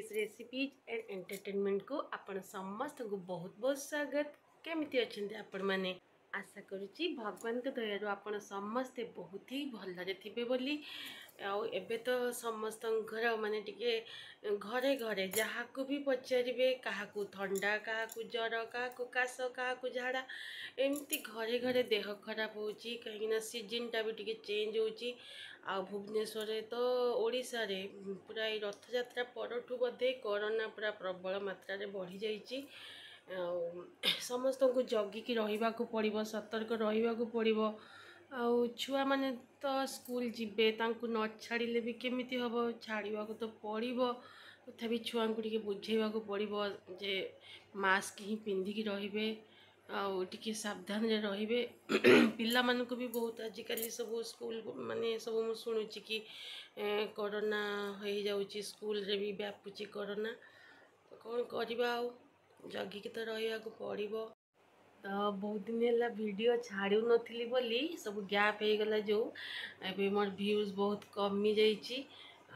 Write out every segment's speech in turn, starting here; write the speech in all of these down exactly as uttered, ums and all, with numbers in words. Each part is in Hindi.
प्लीज रेसिपीज एंड एंटरटेनमेंट को आपण समस्त को बहुत बहुत स्वागत। केमिति अछंती आपण माने? आशा करुच्ची भगवान के दयारू आपण समस्ते बहुत ही भलरे थिबे बोली। एबे तो समस्त घर माने टिके घरे घरे जहाँ को भी पचारे क्या थंडा क्या जर क्या काश क्या झाड़ा एमती घरे घरे देह खराब होची कहीं सीजन टा भी टिके चेंज होची। आ भुवनेश्वर तो ओडिशा रे पूरा रथ यात्रा परठू बोधे कोरोना पूरा प्रबल मात्रा रे बढ़ी जाइए। समस्त को जगिकी रहिबाकु पड़िबो, सतर्क रहिबाकु पड़िबो। आउ छुआ माने तो स्कूल जिबे तांकु न छाड़िले भी केमिति हबो, छाड़िबाकु तो पड़िबो। तथापि छुआ को टिके बुझेबाकु पड़िबो जे मास्क ही पिंधिकी रहिबे आउ टिके सावधान रे रहिबे। पिला मानक भी बहुत आजिकल सब स्कूल माने सब मु शुणुची कि कोरोना हो जाउची, स्कूल रे भी व्यापुची कोरोना। तो कौन करबा आउ जगिकी तो रहिबा को पड़िबो। तो बहुत दिन है वीडियो छाड़ू नथली बोली सब गैप हो गला जो एबे मोर व्यूज बहुत कमी जाइए।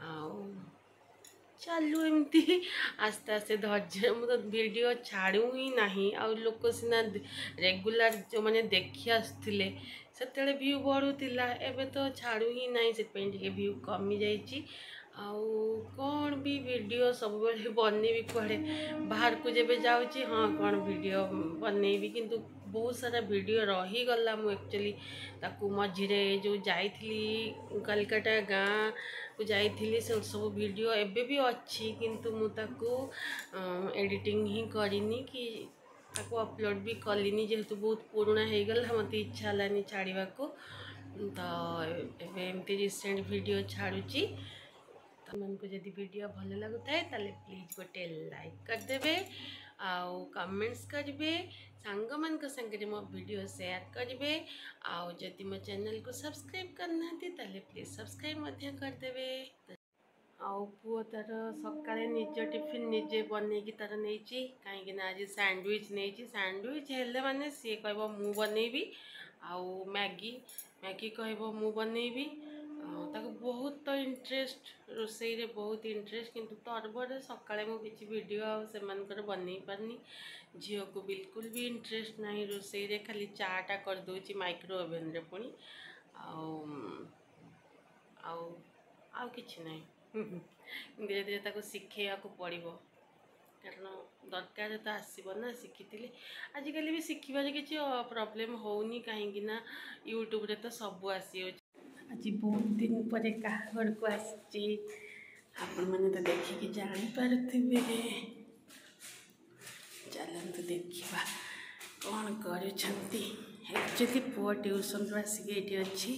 चलू एमती आस्ते आस्ते धैर्य मुझे वीडियो छाड़ू ही नहीं। आ लोक सीना रेगुलर जो मैंने देखी आसुले से व्यू बढ़ुला, एबे तो छाड़ू ही नहीं से व्यू कमी जाइए। आउ कौन भी वीडियो सब बेले बनैबी कड़े बाहर को जब जाऊँगी हाँ कौन वीडियो बनैबी किंतु बहुत सारा वीडियो रहीगला। मु एक्चुअली ताकू मझिरे जो जाइली कलकत्ता गाँ को जाइली से सब वीडियो एबे भी अच्छी किंतु मु ताकू एडिटिंग ही करिनी कि ताकू अपलोड भी कलिनी जेहेतु बहुत पुराना हो गला मत इच्छा हलानी छाड़वा को। तो एबे एमती रिसेंट वीडियो छाड़ुची। तो मन को जदि वीडियो भल लगुता है ताले प्लीज गोटे लाइक करदेवे आउ कमेंट्स करेंगे, सांग मान संगे मो वीडियो शेयर करेंगे। आउ जदि मो चैनल को सब्सक्राइब करना ताले प्लीज सब्सक्राइब मध्य करदेवे। आउ पुओ तार सकाळे निज टिफिन निजे बनैकी तार नहीं कहीं आज सैंडविच नहीं। सैंडविच हेले माने सी कहबो मु बनैबी आउ मैगी मैगी कहबो मु बनैबी। ताको बहुत तो इंटरेस्ट रोसई रे बहुत इंटरेस्ट किंतु तरबर सकाळे मु किछि वीडियो आ से मानकर बनै पारनी। झियो को बिल्कुल भी इंटरेस्ट नहीं रोसई रे, खाली चाटा कर दोची माइक्रो ओवन रे पुणी आउ आउ आउ किछि नहीं। धीरे धीरे ताको शिखेया को पड़िबो कारण दरकार तो आसीबो ना। शिखिथिले आजिकल भी शिखिबार किछि प्रॉब्लम होउनी कहीं ना यूट्यूब रे तो सब आसी। आज बहुत दिन पर क्या घर को आसी आपण मैंने तो देखिए जानीपारे। चलते देखा कौन करुँच। एक्चुअली पुआ ट्यूशन रू आसिक ये अच्छी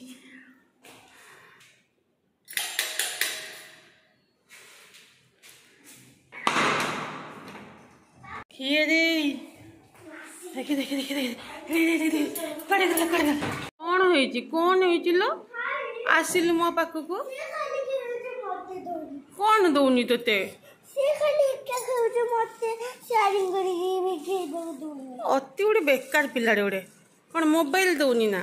किए रे देखी देखी देखी देखी पड़ेगला पड़ेगला कौन होइछि कौन होइछि लो आसिल मो पाखु को कौन दौनी तोते अति गोटे बेकार पिलाड़े गोटे कौन मोबाइल दौनी ना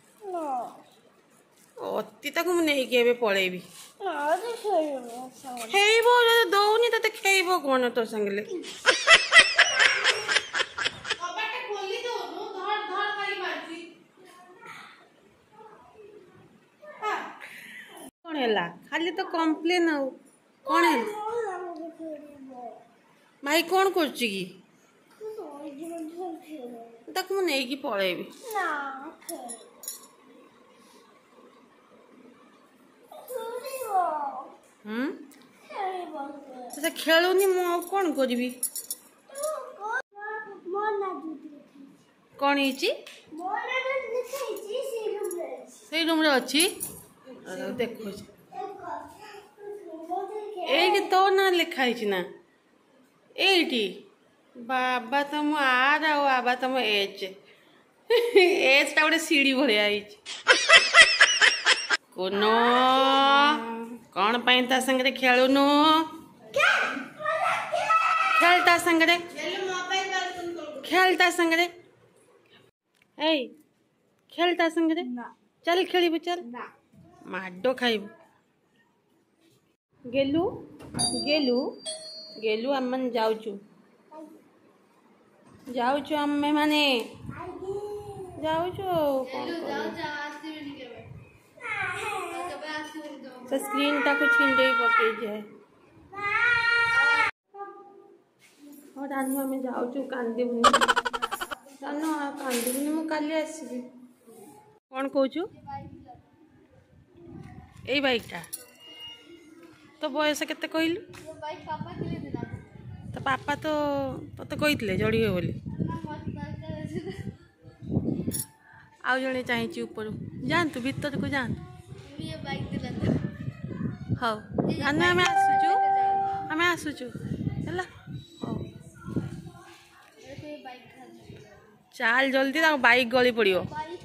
अति ताकू मुझे पलैबी खेब दौनी तो खेब कौन तो संगे कौन है खाली तो कम्प्लेन आउ कौन है भाई कौन करछि की ताकू मु नेकी पळेबी हम तो खेलुनी मु आ कौन करबी कौन हिची से रूम रे अछि देखो ये तो ना लिखाई ना एटी बाबा तुम आर आ बाबा तुम एच एच टा गोटे सीढ़ी भाया कोन कौन पाई ता संगे खेलुनु खेल ता संगे खेल ता संगे ए खेल ता संगे चल खेल चल माडो खाइबू गेलु गेलु गेलु आम मैंने जाऊचु जाऊचु आमे माने जाऊचु तो स्क्रीन टा कुछ छिंडे पकई जाए और रानू आम जाऊचु कांदीबुनी रानू कांदीबुनी मु काली आसबी कौन कहूचु ए बाइकटा तो बयस केते कहलु तो पापा तो तो कही जड़िए बोली आउ जड़े चाहिए ऊपर जातु भीतर को जातु हाँ रानू आम आसुचु आम आसुचु है चाल जल्दी बाइक गली पड़ो।